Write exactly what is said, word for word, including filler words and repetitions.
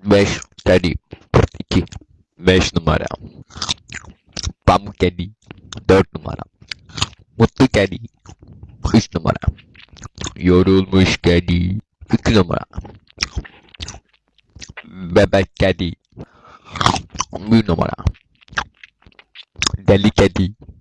beş kedi kırk iki. beş numara. Pamuk kedi dört numara. Mutlu kedi üç numara. Yorulmuş kedi iki numara. Bebek kedi bir numara. Deli kedi